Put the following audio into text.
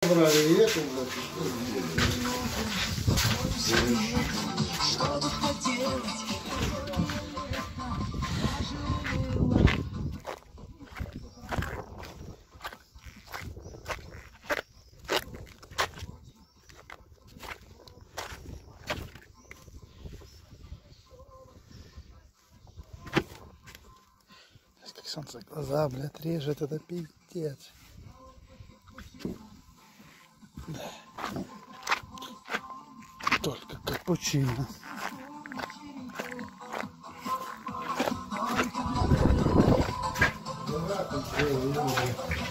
забрали и эту, Как солнце глаза, блядь, режет, это пиздец. Да. Только капучино. да,